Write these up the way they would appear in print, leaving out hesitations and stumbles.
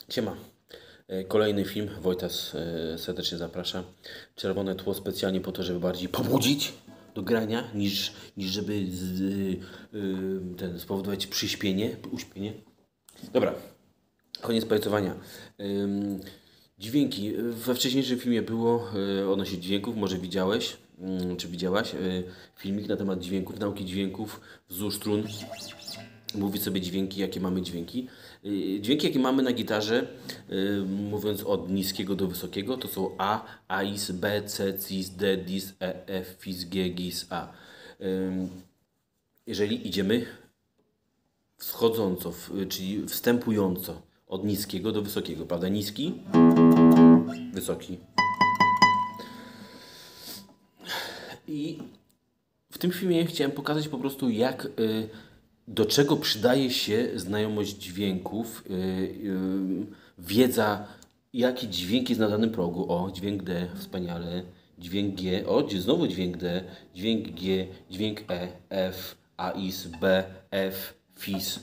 Siema. Kolejny film. Wojtas serdecznie zaprasza. Czerwone tło specjalnie po to, żeby bardziej pobudzić do grania, niż żeby spowodować uśpienie. Dobra, koniec pajcowania. Dźwięki. We wcześniejszym filmie było odnośnie dźwięków, może widziałeś, czy widziałaś filmik na temat dźwięków, nauki dźwięków, wzór strun. Mówi sobie dźwięki, jakie mamy dźwięki. Dźwięki, jakie mamy na gitarze, mówiąc od niskiego do wysokiego, to są A, AIS, B, C, CIS, D, DIS, E, F, FIS, G, GIS, A. Jeżeli idziemy wschodząco, czyli wstępująco od niskiego do wysokiego, prawda? Niski, wysoki. I w tym filmie chciałem pokazać po prostu, do czego przydaje się znajomość dźwięków, wiedza, jaki dźwięk jest na danym progu. O, dźwięk D, wspaniale. Dźwięk G, o, znowu dźwięk D, dźwięk G, dźwięk E, F, AIS, B, F, FIS.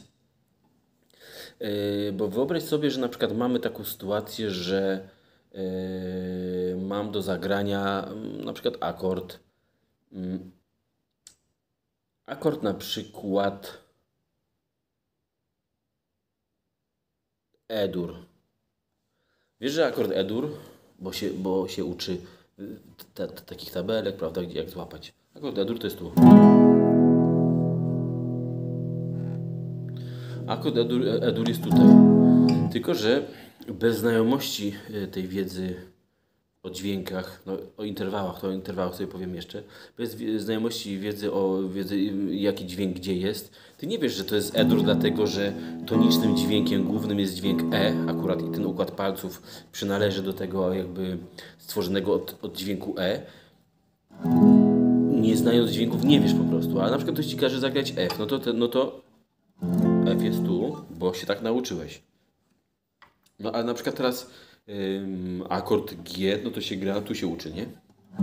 Bo wyobraź sobie, że na przykład mamy taką sytuację, że mam do zagrania na przykład akord. Akord na przykład E-dur. Wiesz, że akord E-dur, bo się uczy takich tabelek, prawda, jak złapać. Akord E-dur to jest tu. Akord E-dur jest tutaj. Tylko że bez znajomości tej wiedzy o dźwiękach, no, o interwałach sobie powiem jeszcze, bez znajomości wiedzy jaki dźwięk gdzie jest, ty nie wiesz, że to jest E-dur, dlatego że tonicznym dźwiękiem głównym jest dźwięk E, akurat i ten układ palców przynależy do tego jakby stworzonego od dźwięku E. Nie znając dźwięków nie wiesz po prostu, ale na przykład ktoś ci każe zagrać F, no to F jest tu, bo się tak nauczyłeś. No ale na przykład teraz akord G, no to się gra, tu się uczy, nie?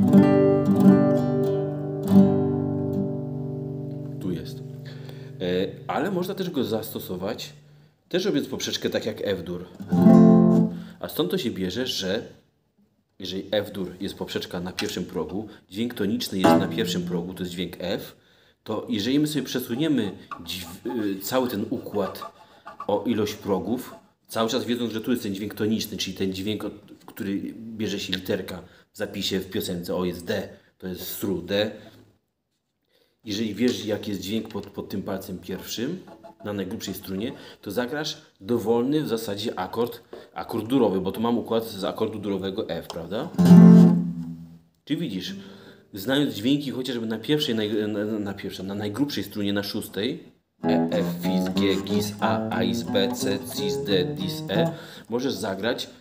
Tu jest. Ale można też go zastosować, też robiąc poprzeczkę tak jak F-dur. A stąd to się bierze, że jeżeli F-dur jest poprzeczka na pierwszym progu, dźwięk toniczny jest na pierwszym progu, to jest dźwięk F, to jeżeli my sobie przesuniemy cały ten układ o ilość progów, cały czas wiedząc, że tu jest ten dźwięk toniczny, czyli ten dźwięk, który bierze się literka w zapisie w piosence, o jest D, to jest stru D. Jeżeli wiesz, jaki jest dźwięk pod tym palcem pierwszym, na najgrubszej strunie, to zagrasz dowolny w zasadzie akord durowy, bo tu mam układ z akordu durowego F, prawda? Czyli widzisz, znając dźwięki chociażby na najgrubszej strunie, na szóstej, E, F, FIS, G, GIS, A, AIS, B, C, CIS, D, DIS, E, możesz zagrać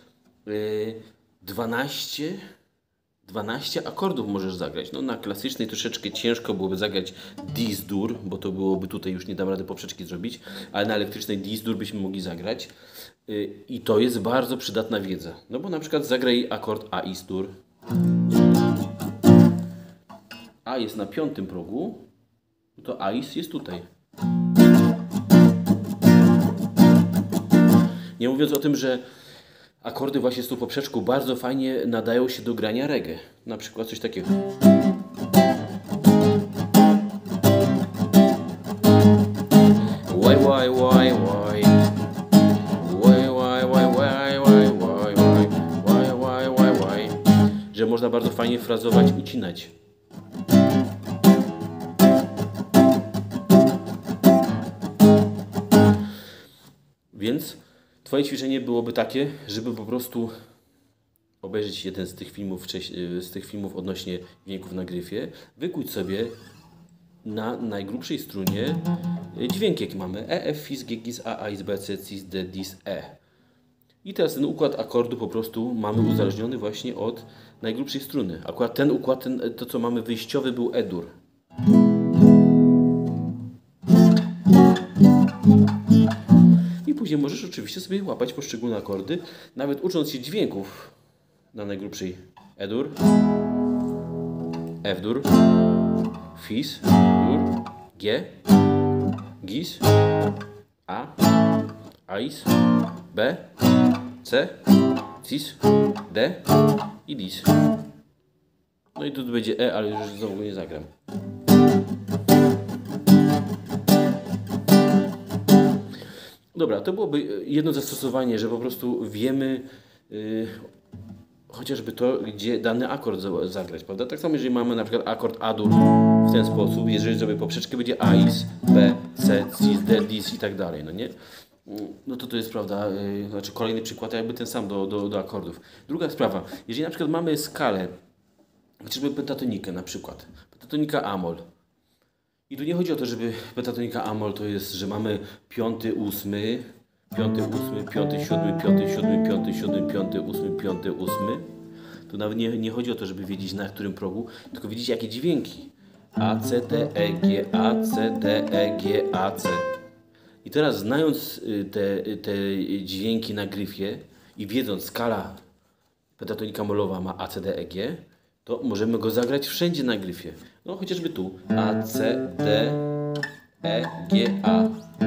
12 akordów możesz zagrać. No na klasycznej troszeczkę ciężko byłoby zagrać dis-dur, bo to byłoby tutaj już nie dam rady poprzeczki zrobić, ale na elektrycznej dis-dur byśmy mogli zagrać. I to jest bardzo przydatna wiedza. No bo na przykład zagraj akord AIS-dur. A jest na piątym progu, to AIS jest tutaj. Nie mówiąc o tym, że akordy właśnie z tą poprzeczką bardzo fajnie nadają się do grania reggae. Na przykład coś takiego. Why, why, why, why. Why, why, why, why, why, why, why, why, why, why. Że można bardzo fajnie frazować, ucinać. Więc twoje ćwiczenie byłoby takie, żeby po prostu obejrzeć jeden z tych filmów odnośnie dźwięków na gryfie, wykuć sobie na najgrubszej strunie dźwięki, jakie mamy E, F, FIS, G, GIS, A, AIS, B, C, CIS, D, DIS, E. I teraz ten układ akordu po prostu mamy uzależniony właśnie od najgrubszej struny. Akurat ten układ, to co mamy wyjściowy, był E-dur. Później możesz oczywiście sobie łapać poszczególne akordy, nawet ucząc się dźwięków na najgrubszej E-dur, F-dur, FIS, dur, G, GIS, A, AIS, B, C, cis, D i dis. No i tu będzie E, ale już znowu nie zagram. Dobra, to byłoby jedno zastosowanie, że po prostu wiemy chociażby to, gdzie dany akord zagrać, prawda? Tak samo, jeżeli mamy na przykład akord A-dur w ten sposób, jeżeli zrobię poprzeczkę, będzie A-is, B, C, cis, D, dis i tak dalej, no nie? No to jest, prawda, znaczy kolejny przykład, jakby ten sam do akordów. Druga sprawa, jeżeli na przykład mamy skalę, chociażby pentatonikę na przykład, pentatonika A-moll. I tu nie chodzi o to, żeby pentatonika A-moll to jest, że mamy piąty, ósmy, piąty, siódmy, piąty, ósmy. Tu nawet nie chodzi o to, żeby wiedzieć na którym progu, tylko wiedzieć jakie dźwięki. A, C, D, E, G, A, C, D, E, G, A, C. I teraz znając te dźwięki na gryfie i wiedząc skala pentatonika molowa ma A, C, D, E, G, to możemy go zagrać wszędzie na gryfie. No chociażby tu. A, C, D, E, G, A.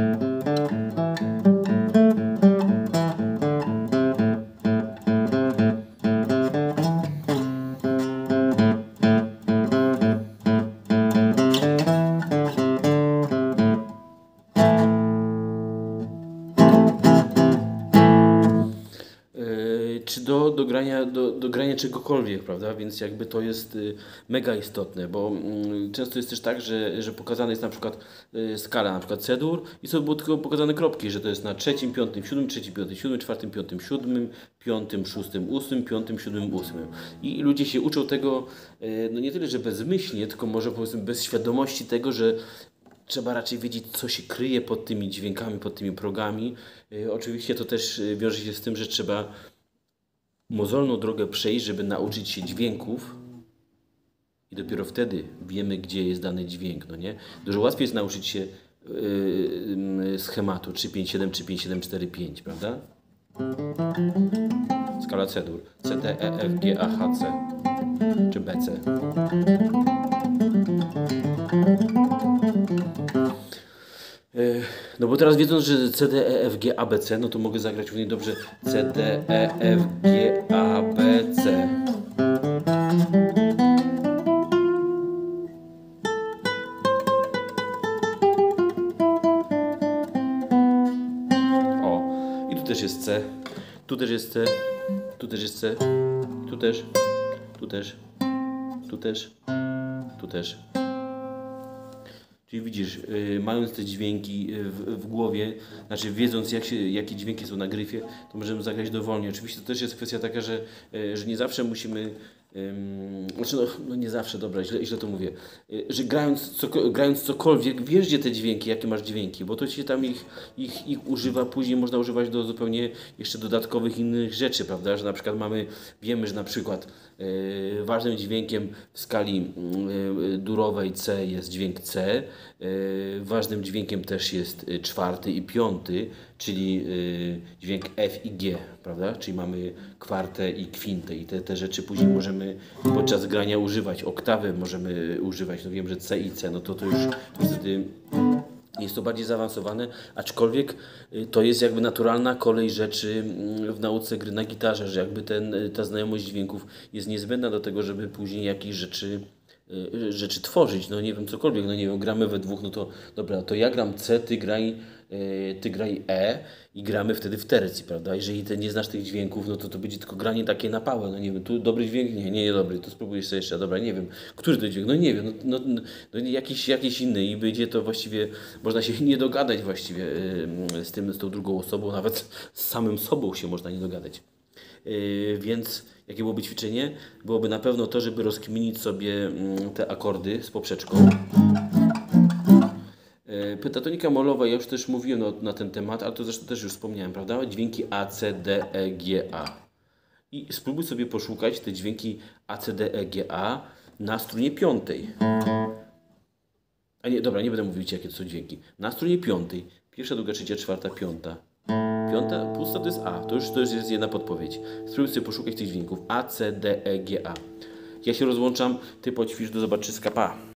Czy do grania czegokolwiek, prawda? Więc jakby to jest mega istotne, bo często jest też tak, że pokazane jest na przykład skala, na przykład C-dur i są było tylko pokazane kropki, że to jest na trzecim, piątym, siódmym, trzecim, piątym, siódmym, czwartym, piątym, siódmym, piątym, szóstym, ósmym, piątym, siódmym, ósmym. I ludzie się uczą tego, no nie tyle, że bezmyślnie, tylko może powiedzmy bez świadomości tego, że trzeba raczej wiedzieć, co się kryje pod tymi dźwiękami, pod tymi progami. Oczywiście to też wiąże się z tym, że trzeba mozolną drogę przejść, żeby nauczyć się dźwięków i dopiero wtedy wiemy, gdzie jest dany dźwięk, no nie? Dużo łatwiej jest nauczyć się schematu 3-5-7 czy 5-7-4-5, prawda? Skala C-dur. C, D, E, F, G, A, H, C. Czy B, C. No bo teraz wiedząc, że C, D, E, F, G, A, B, C, no to mogę zagrać równie dobrze C, D, E, F, G, A, B, C. O, i tu też jest C, tu też jest C, tu też jest C, tu też, tu też, tu też, tu też. Czyli widzisz, mając te dźwięki w głowie, znaczy wiedząc jakie dźwięki są na gryfie, to możemy zagrać dowolnie. Oczywiście to też jest kwestia taka, że nie zawsze musimy, znaczy no nie zawsze, dobra, źle to mówię, że grając cokolwiek, wiesz gdzie te dźwięki, jakie masz dźwięki, bo to się tam ich używa, później można używać do zupełnie jeszcze dodatkowych innych rzeczy, prawda, że na przykład wiemy, że na przykład ważnym dźwiękiem w skali durowej C jest dźwięk C, ważnym dźwiękiem też jest czwarty i piąty, czyli dźwięk F i G, prawda? Czyli mamy kwartę i kwintę i te rzeczy później możemy podczas grania używać. Oktawy możemy używać, no wiem, że C i C, no to już wtedy jest to bardziej zaawansowane, aczkolwiek to jest jakby naturalna kolej rzeczy w nauce gry na gitarze, że jakby ta znajomość dźwięków jest niezbędna do tego, żeby później jakieś rzeczy tworzyć, no nie wiem, cokolwiek, no nie wiem, gramy we dwóch, no to dobra, to ja gram C, ty graj E i gramy wtedy w tercji, prawda? Jeżeli ty nie znasz tych dźwięków, no to będzie tylko granie takie na pałę, no nie wiem, tu dobry dźwięk, nie dobry, to spróbujesz sobie jeszcze, dobra, nie wiem, który to dźwięk, no nie wiem, no jakiś inny i będzie to właściwie, można się nie dogadać właściwie z tą drugą osobą, nawet z samym sobą się można nie dogadać. Więc jakie byłoby ćwiczenie? Byłoby na pewno to, żeby rozkminić sobie te akordy z poprzeczką. Pentatonika molowa, ja już też mówiłem na ten temat, ale to zresztą też już wspomniałem, prawda? Dźwięki A, C, D, E, G, A. I spróbuj sobie poszukać te dźwięki A, C, D, E, G, A na strunie piątej. A nie, dobra, nie będę mówić, jakie to są dźwięki. Na strunie piątej. Pierwsza, druga, trzecia, czwarta, piąta. Piąta, pusta to jest A. To już jest jedna podpowiedź. Spróbuj sobie poszukać tych dźwięków. A, C, D, E, G, A. Ja się rozłączam. Ty poćwicz, do zobaczyska. Pa.